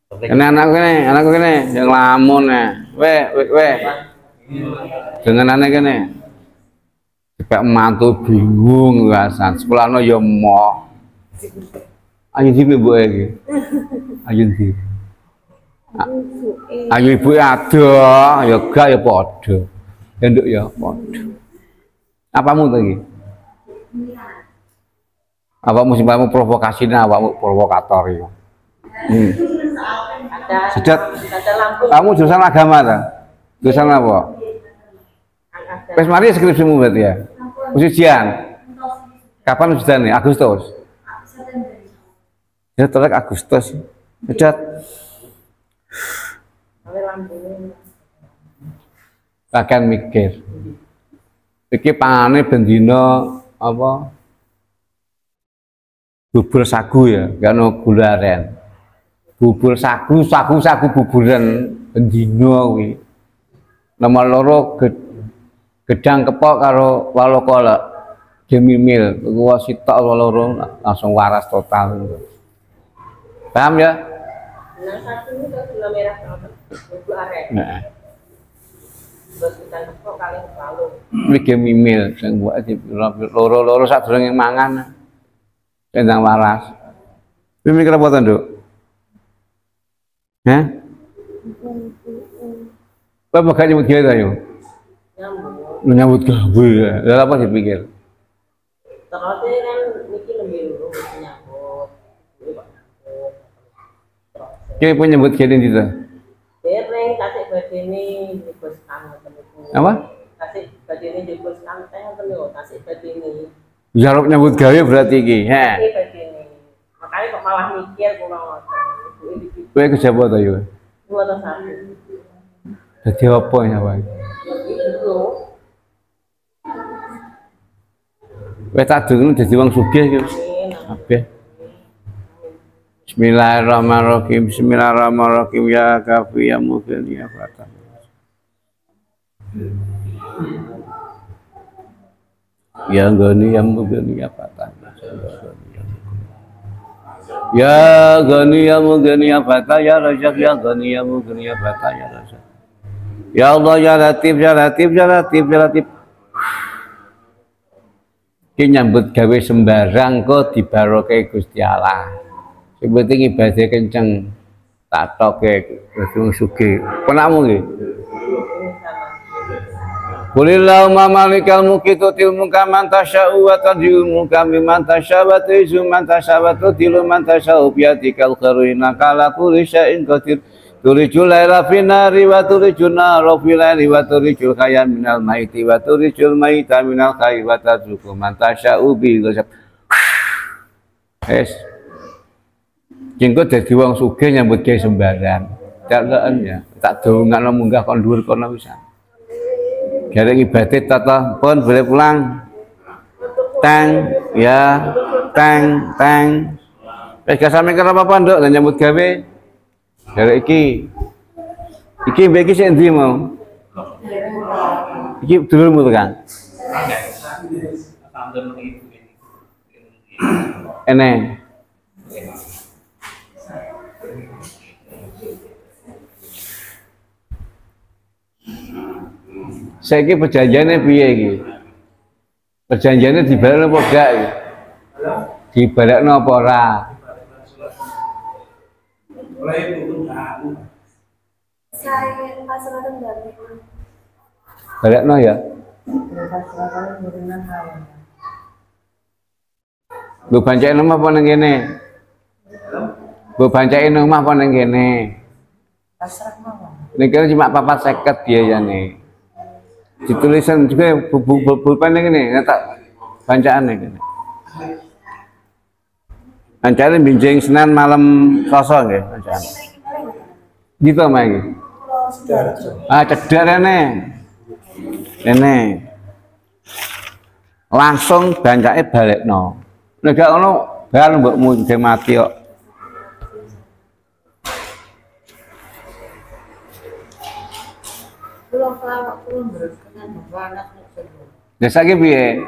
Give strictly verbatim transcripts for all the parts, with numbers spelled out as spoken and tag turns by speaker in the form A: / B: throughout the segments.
A: Ini anakku ini, anakku ini yang lamun ya. Weh, weh, weh. Dengan anak ini. Kayak mantu bingung rasan. Sekolahnya ya mau. Ayo sih ibu lagi. Ayo sih. Ayo ibu ada, ya gak ya podo. Nduk ya podo. Apamu lagi? Apa musibamu provokasinya, apa provokator ya? Hmm. Sedat. Kamu jurusan agama tak? Jurusan apa? Wes mari skripsimu berarti ya? Ujian. Kapan ujian nih? Agustus. Ya terus Agustus. Sedat. Akan mikir. Iki pangane bendina apa? Bubur sagu ya, kan gula aren. Bubur sagu, sagu sagu buburan bendina kuwi. Nomor loro gedang kepok karo walo kolak. Gemimil, kuwi sitok loro langsung waras total. Paham ya?
B: Nah, satu itu gula merah sama bubur aren.
A: Heeh.
B: Terus gedang kepok kali walo.
A: Iki gemimil sing buat loro-loro sadurunge mangan. Kendang waras. Kuwi mikir apa to, Nduk? Hah? Bapak gak nyebut gawe ta yo?
B: Nyambung.
A: Nyambut gawe ya. Lah apa dipikir?
B: Terus kan niki lebih dulu nyambut.
A: Ki pun nyebut gawe ndi to?
B: Dereng kasih badene dibos kan ngoten.
A: Apa?
B: Kasih badene dibos kan teh ngoten lho, kasih badene.
A: Jaruk nyambut gawe berarti iki. He.
B: Kasih badene. Makanya kok malah mikir kula ngoten.
A: Kowe kejaba ta yo?
B: Dua atau satu.
A: Dadi apa ya, Pak?
B: Itu.
A: Kowe tak dulu dadi wong sugih yo. Kabeh. Bismillahirrahmanirrahim. Bismillahirrahmanirrahim ya kafi ya mungkin ya fatah. Ya gani ya mungkin ya fatah. Ya gani ya mungkin ya fatah ya razak ya gani ya mungkin ya fatah ya razak. Ya Allah ya Latif ya Latif ya Latif ya Latif. Ki nyambut gawe sembarang kok dibarokai Gusti Allah. Sing penting ibadah kenceng. Tak toke wong sugih. Penakmu nggih. Qulillahumma malikal mulki tu'til mulka man tasya'u wa tanzi'ul mulka mimman tasya'u wa tu'izzu man tasya'u wa tudhillu man tasya'u bi yadikal khairu innaka ala kulli syai'in qadir. Tulijul laila fin nari wa tulijun nara fil laili wa tulijul hayya minal maiti wa tulijul maita minal hayyi wa tarzuqu man tasya'u bi ghasab. Es. Jengko dadi wong sugih nyambut gawe sembarang. Daleken ya, tak dongakno munggah kon dhuwur kono pisan. Gareng ibadah tata pun boleh pulang. Tang ya, tang tang. Wis gak sampe karo apa Nduk lan nyambut gawe. Gareng iki. Iki mbek iki sik endi mau? Iki dulurmu to, Kang? Ene. Saiki perjanjiannya piye iki? Perjanjiannya dibalekno apa gak iki? Dibalekno apa ora?
C: Saya pasrahkan dari
A: Balekno ya. Bu bancain omah apa nang kene? Bu bancain omah apa nang kene?
B: Pasrah mawon.
A: Nek cuma papat seket biayane. Ditulisan juga pulpen ini, tak bancaan ini. Bancaan binjing Senin malam Selasa nggih, bancaan. Gitu mah iki. Ah cedhak rene. Rene. Langsung bancake balekno. Nek gak ngono, bal mbokmu dhe mati kok.
B: Belum kelawak belum berkenan bahwa anak tersebut.
A: Desa ki piye?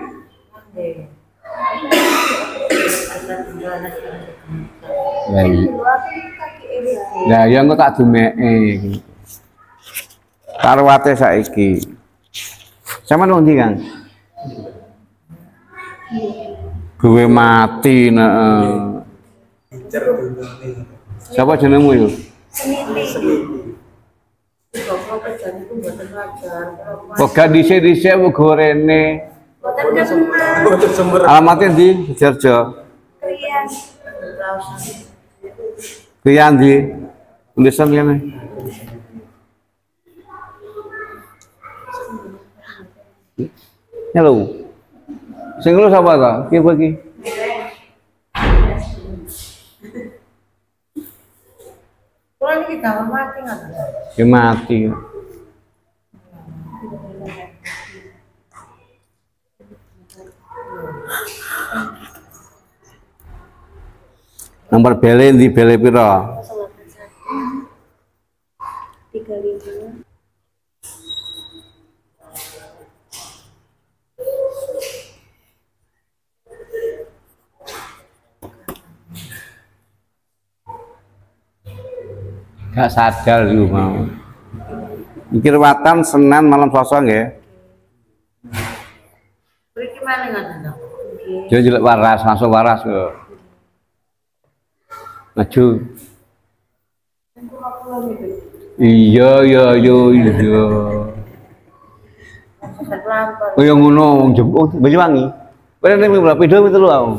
A: Ya iya. Lah ya engko tak dumeke. Karo wate saiki. Sampeyan ndi, Kang? Gue mati nek. Siapa jenengmu yo? Kok gak dhisik-dhisik muga rene. Alamatnya di Sidoarjo.
C: Krian.
A: Krian di tulisan kene. Halo. Sing lu sapa ta? Ki bagi.
B: Kalau ini kita mati nggak?
A: Ya mati. Nomor bele di bele piro?
C: Tiga ribu.
A: Gak sadar lu mau. Mikir watan Senin malam Selasa nggih.
B: Beri mana nggak ada?
A: Dia jelek waras, langsung waras kok. Maju. Iya iya iya iya. Oh yang ngono wong Jepang, oh, Banyuwangi. Kowe nek berapa piro itu lho aku.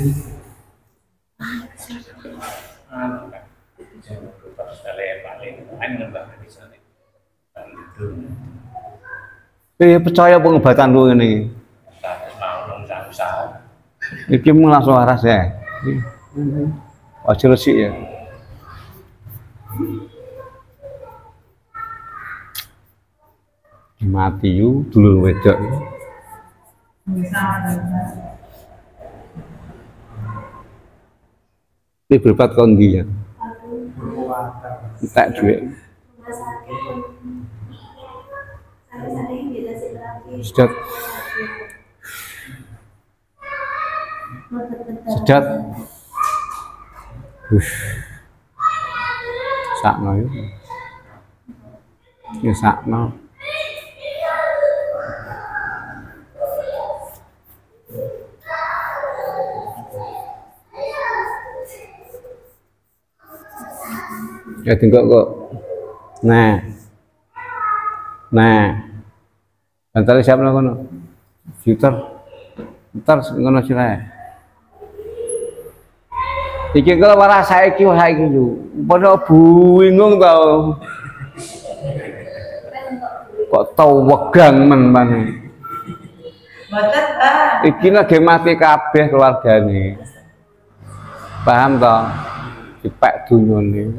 A: Eh percaya pengobatan lu ini. Iki mung langsung waras ya. Aja resik ya. Mati yu dulur wedok. Ini berpat kondi ya. Tak duit. Sedot. Sedot. Ush. Sakno yo. Ya sakno. Ya tinggal kok. Nah. Nah. Antara siapa lah kono? Filter. Ntar ngono sirae. Iki kalau waras saiki saiki lho. Padha bingung tau. Kok tau wegang men maneh.
B: Mboten, Pak.
A: Iki lagi mati kabeh keluargane. Paham toh? Dipek dunyane.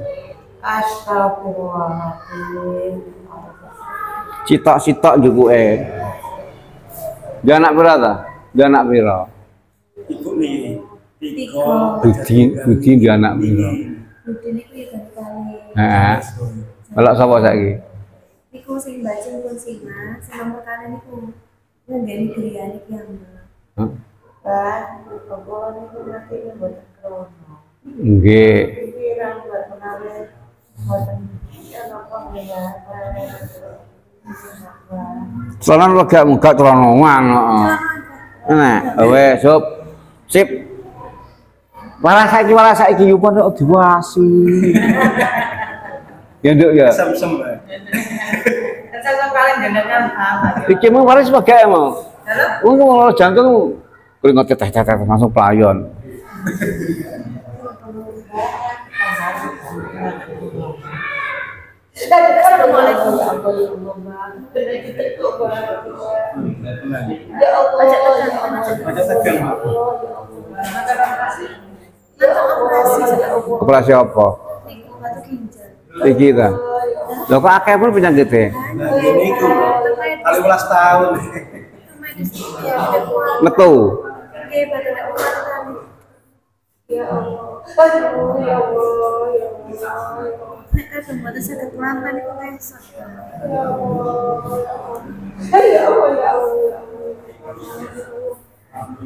B: Astagfirullahaladzim.
A: Citok-citok njukuke. Dia anak pira ta? Dia anak pira?
C: Tiga.
A: Budi, Budi dia anak pira?
C: Budi niku ya ganti.
A: Heeh. Melok sapa saiki?
C: Niku sing bajing pun sing Mas, sing nomor kali niku. Nggene griyane iki ambek.
A: Hah?
B: Pak, kebon niku mati mboten krono.
A: Nggih.
B: Pikiran buat menarik mboten ya napa ya.
A: Soalnya lo gak muka celonongan, nah, wes, sup, sip. Waras saiki, waras saiki, yupan kok diwasi. Ya nduk ya.
D: Sem-sem, Mbak.
B: Kesel paling jenengan apa?
A: Iki mau waras sebagai mau. Wong mau jantung, keringat teteh-teteh langsung pelayon.
C: Assalamualaikum.
B: Ya Allah,
D: Baca tegang, Mbak.
A: Operasi apa?
C: Niku batu ginjal.
A: Iki ta. Lho kok akeh pun penyakite.
D: Nah, ini ku kali ulas tahun.
A: Metu.
C: Oke, batu nek umat kami. Ya Allah.
B: Aduh, ya Allah, ya Allah.
C: Nek kadang mboten saged mlampah niku esok.
B: Ya Allah, ya Allah.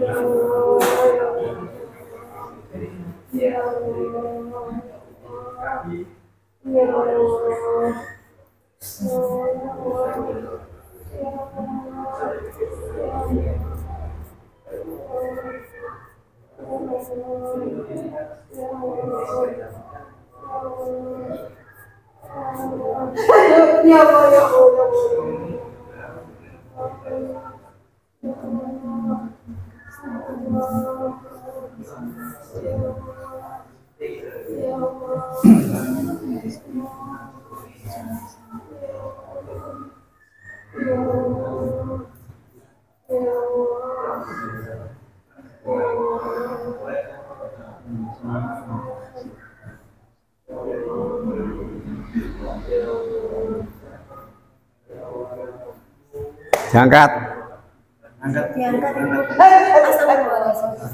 B: Ya Allah.
A: Diangkat.
C: Diangkat itu. Astagfirullahaladzim.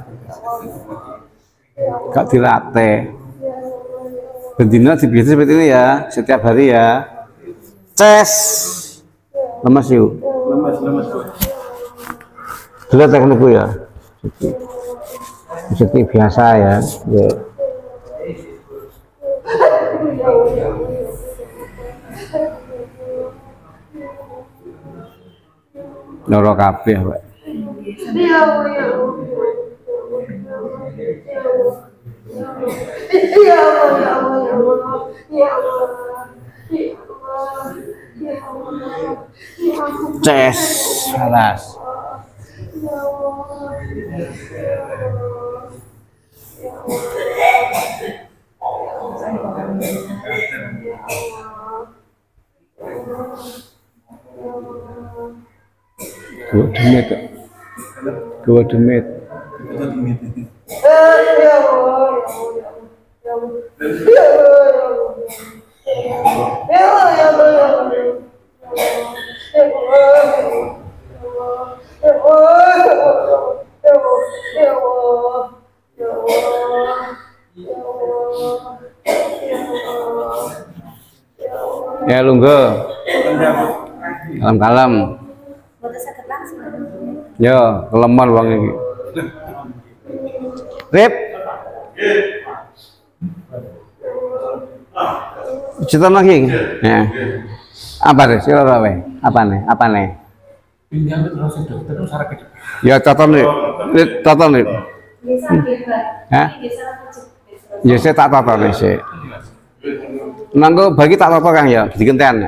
A: Gak dilatih. Bendina dibiasa seperti ini ya, setiap hari ya. Ces. Lemas yuk.
D: Lemas, lemas.
A: Dulu teknikku ya. Seperti biasa ya. Ya. Loro kabeh, Pak. Ces, salas. Dua demit, dua demit. Ya lungguh, kalem-kalem. Ya, kelemar bang ini. Rip. Cerita lagi. Ya. Apa deh? Sila apa? Apa nih? Apa nih? Ya catat nih. Catat nih. Ya. Ya saya tak catat nih sih. Nanggo bagi tak apa Kang ya, digenten.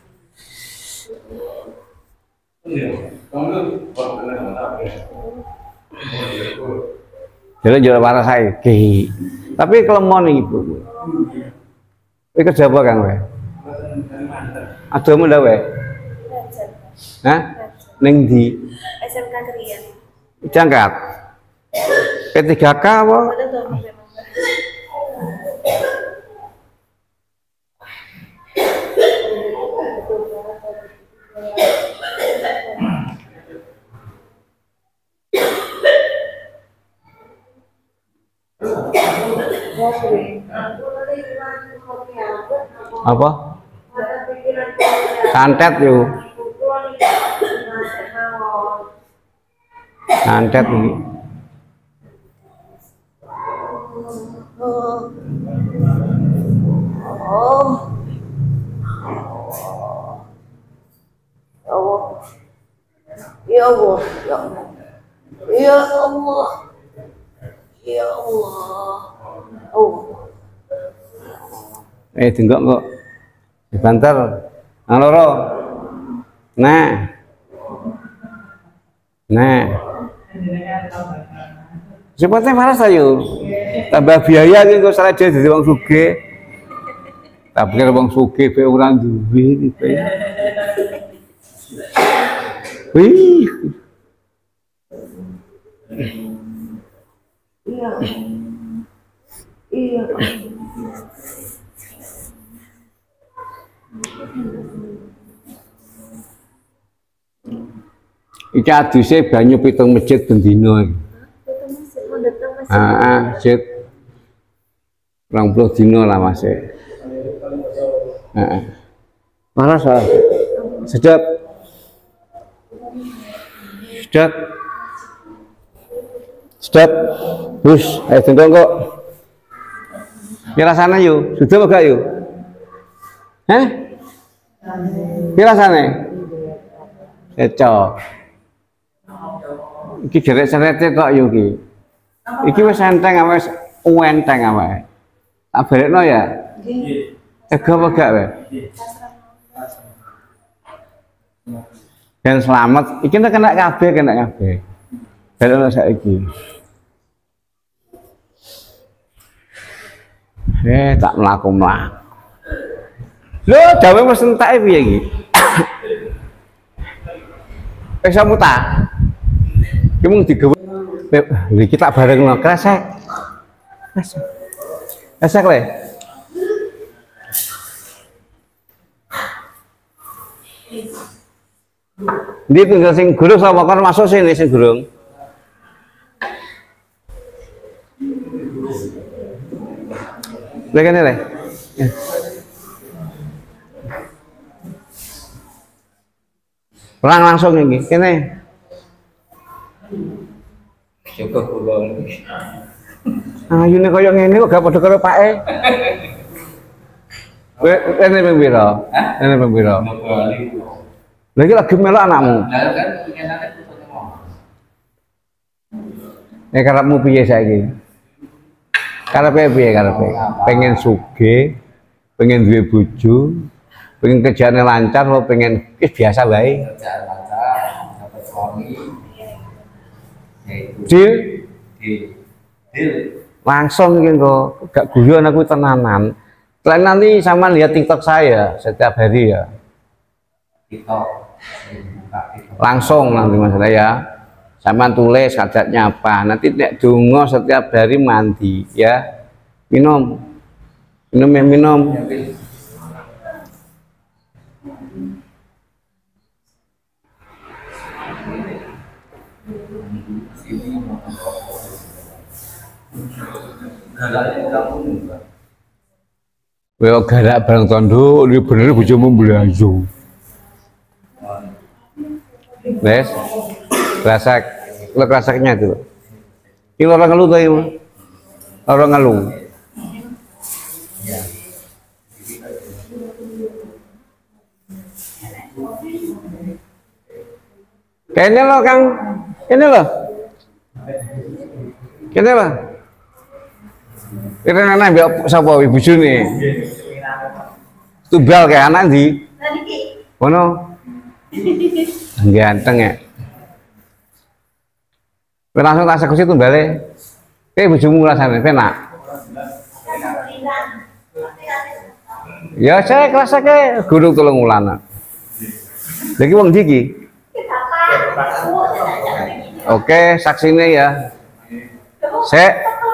A: Jadi jual para saya, ki. Tapi kelemon nih ibu. Ini kerja apa Kang we? Ada mu dah we? Hah? Neng di?
C: S M K Krian.
A: Jangkat. P tiga K apa? Apa? Santet yuk. Santet ini.
B: Ya Allah, ya Allah, ya Allah, ya Allah, oh.
A: Eh tinggok kok, dibanter, nang loro, nah, nah, sepatnya marah saya, tambah biaya gitu, salah dia jadi bang suge, tapi kalau bang suge, be orang duwe gitu ya. Wih.
B: Iya. Iya.
A: Iki aduse banyu pitung masjid bendino iki. Ah, masjid dua puluh dino lah Mas. Heeh. Mana salah? Sedap. Sedap. Sedap. Bus, ayo tunggu kok. Ki rasane yo, sudah apa gak yo? Heh? Ki rasane? Eco. Iki jeret-jerete kok yo ki. Iki wis enteng apa wis uenteng apa? Tak berekno ya? Nggih. Tega apa gak wae? Dan selamat, iki nek kena kabeh, kena kabeh. Berekno saiki. Eh, tak mlaku-mlaku. Lho, dawe wis entake piye iki? Wis muta. Ki mung digawe. Iki tak barengno kresek. Kresek. Kresek le. Ndi tinggal sing gurung sapa kon masuk sini sing gurung. Lagi le. Perang langsung iki. Kene. Cukup kula. Ayune kaya ngene kok gak padha karo pake. Kowe kene ping pira? Hah? Kene ping pira? Lha iki lagi melok anakmu. Lah kan kenane putune ngomong. Eh karepmu piye saiki? Karepe piye karepe? Pengen sugih, pengen duwe bojo, pengen kerjane lancar apa pengen wis biasa wae? Kerjaan lancar, dapat suami. Deal? Deal. Deal. Langsung iki kok gak guyon aku tenanan. Selain nanti sama lihat TikTok saya setiap hari ya. TikTok. Langsung nanti masalah ya. Sama tulis hajatnya apa. Nanti nek donga setiap hari mandi ya. Minum. Minum ya minum. Well, garak bareng tondo, ini bener bojomu mblayu. Wes, kerasak, lo kerasaknya tuh. Ini orang ngeluh tuh, orang ngeluh. Kayaknya lo Kang, ini lo, ini lo. Kira anak biar siapa ibu nih? Tubal kayak anak di. Mana? Ganteng ya. Langsung tak eksekusi tumbale. Kayak bojomu rasane penak. Ya saya kerasa kayak guru tolong ulana. Lagi wong diki. Oke, saksinya ya. Saya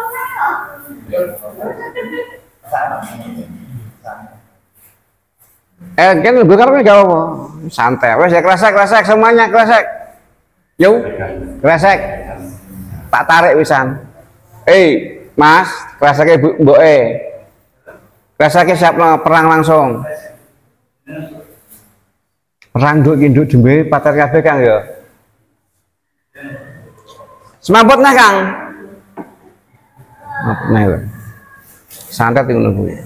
A: Eh, kan gue kan gak apa, santai. Wes ya kresek, kresek semuanya kresek. Yo, kresek. Tak tarik wisan. Eh, Mas, kreseknya bu, mbok eh. Kreseknya siap perang langsung. Perang duk induk dembe patar kabeh Kang ya. Semaput nah Kang. Nah, santet ngono kuwi.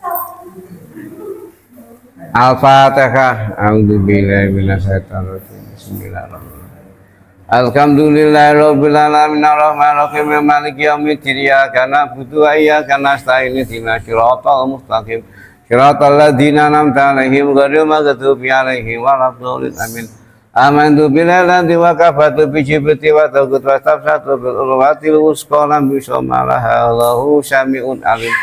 A: Al-Fatihah. A'udzubillahi minasyaitonir rajim. Bismillahirrahmanirrahim. Alhamdulillahirabbil alamin arrahmanirrahim maliki yaumiddin iyyaka na'budu wa iyyaka nasta'in ihdinas siratal mustaqim siratal ladzina an'amta 'alaihim ghairil maghdubi 'alaihim waladdallin amin. Amantu billahi wa kafatu bi jibriti wa tawqat wa tafsatu bil urwatil wusqa lam bisamalah Allahu syami'un alim.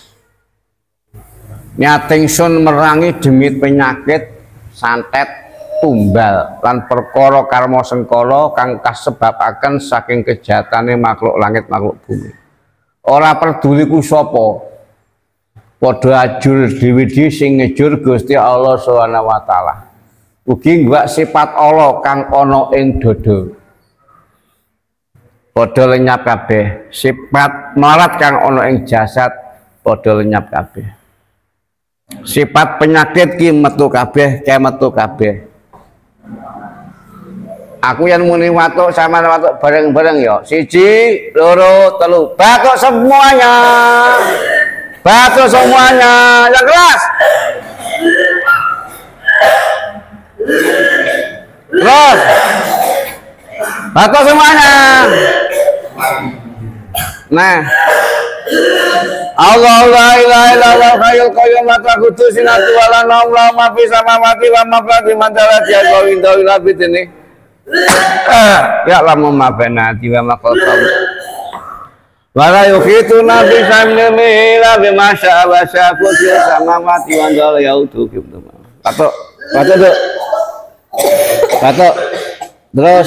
A: Nyatingsun merangi demi penyakit santet tumbal lan perkara karma sengkala kang kasebabaken saking kejatane makhluk langit makhluk bumi. Ora peduli ku sapa. Padha ajur dhewe-dhewe sing ngejur Gusti Allah Subhanahu wa taala. Ugi ngwak sifat Allah kang ana ing dada. Padha lenyap kabeh. Sifat marat kang ana ing jasad padha lenyap kabeh. Sifat penyakit ki metu kabeh, kae metu kabeh. Aku yang muni watuk sama watuk bareng-bareng ya. Siji, loro, telu. Batuk semuanya. Batu semuanya yang keras. Terus. Batu semuanya. Nah. Allah la ilaha illallah hayyul qayyum la ta'khudhuhu sinatun wa la nawm lahu ma fis samawati wa ma fil ardi ya qawiyyu labid ini. Ya lamu ma banati wa ma qalqam. Wala yukhituna bi samlihi la bima syaa wa syaqut samawati wa dal yautu gitu. Patok, patok tuh. Patok. Terus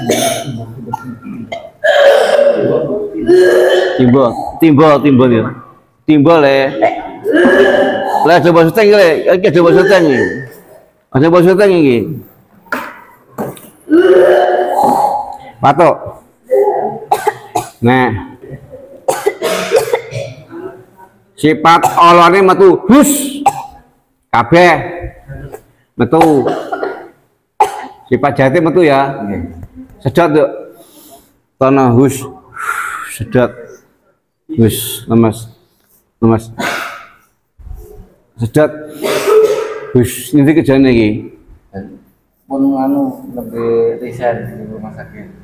A: timbul, timbul, timbul ya. Timbul le. Lah coba syuting le, iki coba syuting iki. Coba syuting iki. Patok. Nah. Sifat olone metu hus. Kabeh metu. Sifat jati metu ya. Sedot tuh. Tanah hus. Sedot. Hus, lemas. Lemas. Sedot. Hus, ini kejadian iki.
E: Pun anu lebih resign di rumah sakit.